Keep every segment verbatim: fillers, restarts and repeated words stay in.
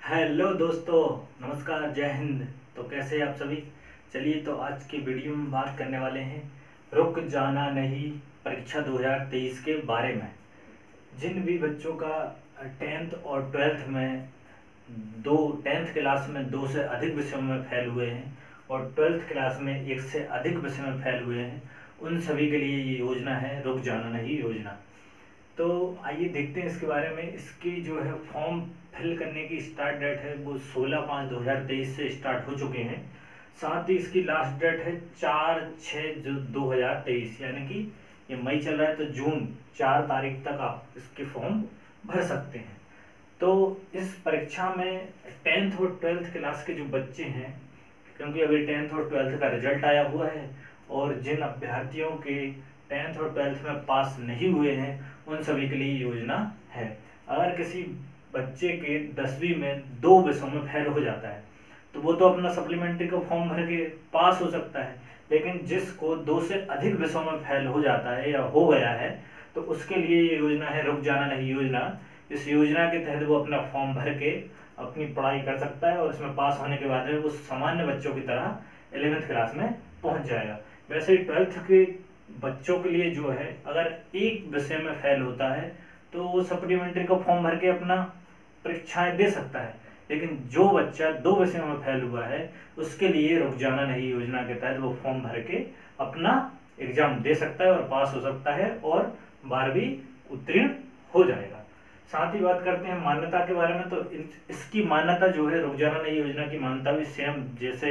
Hello दोस्तों, नमस्कार, जय हिंद। तो कैसे हैं आप सभी। चलिए, तो आज की वीडियो में बात करने वाले हैं रुक जाना नहीं परीक्षा दो हज़ार तेईस के बारे में। जिन भी बच्चों का टेंथ और ट्वेल्थ में दो टेंथ क्लास में दो से अधिक विषयों में फेल हुए हैं और ट्वेल्थ क्लास में एक से अधिक विषय में फेल हुए हैं, उन सभी के लिए ये योजना है रुक जाना नहीं योजना। तो आइए देखते हैं इसके बारे में। इसकी जो है फॉर्म फिल करने की स्टार्ट डेट है वो सोलह पाँच दो हज़ार तेईस से स्टार्ट हो चुके हैं। साथ ही इसकी लास्ट डेट है चार छः जो दो हज़ार तेईस, यानी कि ये मई चल रहा है तो जून चार तारीख तक आप इसके फॉर्म भर सकते हैं। तो इस परीक्षा में टेंथ और ट्वेल्थ क्लास के जो बच्चे हैं, क्योंकि अभी टेंथ और ट्वेल्थ का रिजल्ट आया हुआ है और जिन अभ्यर्थियों के टेंथ और ट्वेल्थ में पास नहीं हुए हैं उन सभी के लिए योजना है। अगर किसी बच्चे के दसवीं में दो विषयों में फेल हो जाता है तो वो तो अपना सप्लीमेंट्री का फॉर्म भर के पास हो सकता है, लेकिन जिसको दो से अधिक विषयों में फेल हो जाता है या हो गया है तो उसके लिए ये योजना है रुक जाना नहीं योजना। इस योजना के तहत वो अपना फॉर्म भर के अपनी पढ़ाई कर सकता है और इसमें पास होने के बाद में वो सामान्य बच्चों की तरह इलेवेंथ क्लास में पहुंच जाएगा। वैसे ही ट्वेल्थ के बच्चों के लिए जो है, अगर एक विषय में फेल होता है तो वो सप्लीमेंट्री का फॉर्म भर के अपना परीक्षाएं दे सकता है, लेकिन जो बच्चा दो विषयों में फेल हुआ है उसके लिए रुक जाना नहीं योजना के तहत वो फॉर्म भर के अपना एग्जाम दे सकता है और पास हो सकता है और बारहवीं उत्तीर्ण हो जाएगा। साथ ही बात करते हैं मान्यता के बारे में। तो इसकी मान्यता जो है रुक जाना नहीं योजना की मान्यता भी सेम जैसे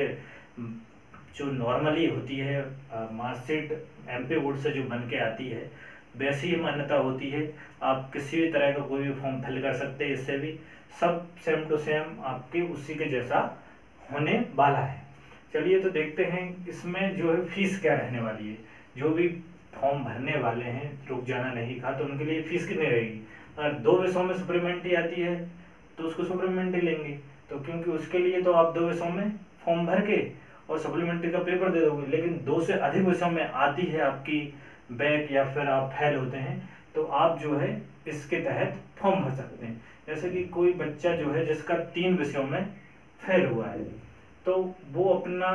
जो नॉर्मली होती है मार्कशीट एमपी बोर्ड से जो बन के आती है वैसी ही मान्यता होती है। आप किसी भी तरह का कोई भी फॉर्म फिल कर सकते हैं, इससे भी सब सेम टू सेम आपके उसी के जैसा होने वाला है। चलिए, तो देखते हैं इसमें जो है फीस क्या रहने वाली है। जो भी फॉर्म भरने वाले हैं रुक जाना नहीं का, तो उनके लिए फीस कितनी रहेगी। अगर दो विषयों में सप्लीमेंट्री आती है तो उसको सप्लीमेंट्री लेंगे, तो क्योंकि उसके लिए तो आप दो विषयों में फॉर्म भर के और सप्लीमेंट्री का पेपर दे दोगे। लेकिन दो से अधिक विषयों में आती है आपकी बैक या फिर आप फेल होते हैं तो आप जो है इसके तहत फॉर्म भर सकते हैं। जैसे कि कोई बच्चा जो है जिसका तीन विषयों में फेल हुआ है तो वो अपना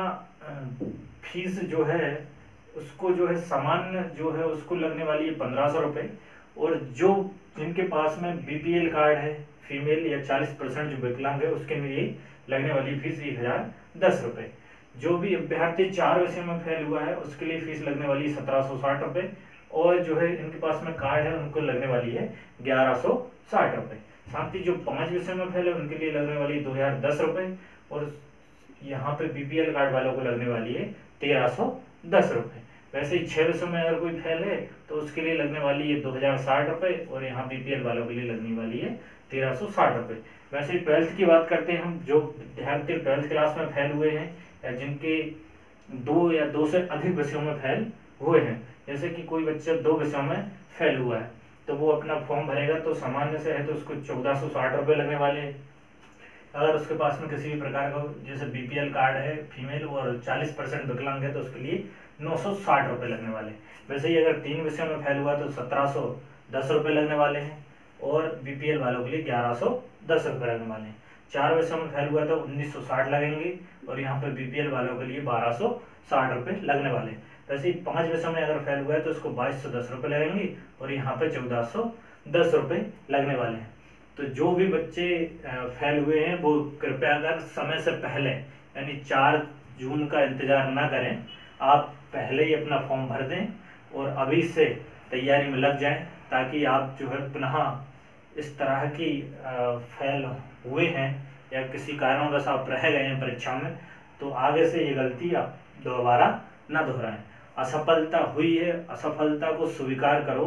फीस जो है उसको जो है सामान्य जो है उसको लगने वाली है पंद्रह सौ रुपये, और जो जिनके पास में बीपीएल कार्ड है फीमेल या चालीस परसेंट जो विकलांग है उसके लिए लगने वाली फीस एक हजार दस रुपये। जो भी अभ्यर्थी चार विषयों में फेल हुआ है उसके लिए फीस लगने वाली है सत्रह सौ साठ रुपये, और जो है इनके पास में कार्ड है उनको लगने वाली है ग्यारह सौ साठ रुपये। साथ ही जो पांच विषय में फेल है उनके लिए लगने वाली है दो हजार दस रुपये, और यहाँ पे बीपीएल कार्ड वालों को लगने वाली है तेरह सौ दस रुपये। वैसे ही छह विषयों में अगर कोई फेल है तो उसके लिए लगने वाली है दो हजार साठ रुपये, और यहाँ बीपीएल वालों के लिए लगने वाली है तेरह सौ साठ रुपये। वैसे ही ट्वेल्थ की बात करते हैं हम, जो विद्यार्थी ट्वेल्थ क्लास में फेल हुए हैं या जिनके दो या दो से अधिक विषयों में फेल हुए हैं, जैसे कि कोई बच्चा दो विषयों में फेल हुआ है तो वो अपना फॉर्म भरेगा तो सामान्य से है तो उसको चौदह सौ साठ रुपये लगने वाले हैं। अगर उसके पास में किसी भी प्रकार का जैसे बीपीएल कार्ड है फीमेल और चालीस परसेंट विकलांग है तो उसके लिए नौ सौ साठ रुपये लगने वाले। वैसे ही अगर तीन विषयों में फेल हुआ तो सत्रह सौ दस रुपये लगने वाले हैं, और बीपीएल वालों के लिए ग्यारह सौ दस रुपये लगने वाले हैं। चार विषयों में फेल हुआ तो उन्नीस सौ साठ लगेंगे, और यहाँ पे बीपीएल वालों के लिए बारह सौ साठ रुपये लगने वाले हैं। वैसे ही पांच विषयों में अगर फेल हुआ है तो उसको बाईस सौ दस रुपये लगेंगे, और यहाँ पे चौदह सौ दस रुपये लगने वाले हैं। तो जो भी बच्चे फेल हुए हैं वो कृपया कर समय से पहले यानी चार जून का इंतजार ना करें, आप पहले ही अपना फॉर्म भर दें और अभी से तैयारी में लग जाएं, ताकि आप जो है पुनः इस तरह की फेल हुए हैं या किसी कारणवश आप रह गए हैं परीक्षा में तो आगे से ये गलती आप दोबारा ना दोहराएं। असफलता हुई है, असफलता को स्वीकार करो,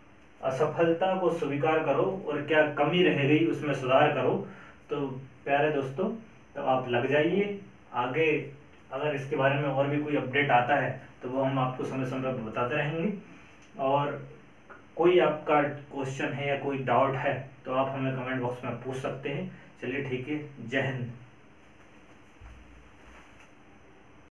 असफलता को स्वीकार करो और क्या कमी रह गई उसमें सुधार करो। तो प्यारे दोस्तों, तो आप लग जाइए आगे। अगर इसके बारे में और भी कोई अपडेट आता है तो वो हम आपको समय समय पर बताते रहेंगे, और कोई आपका क्वेश्चन है या कोई डाउट है तो आप हमें कमेंट बॉक्स में पूछ सकते हैं। चलिए ठीक है, जय हिंद।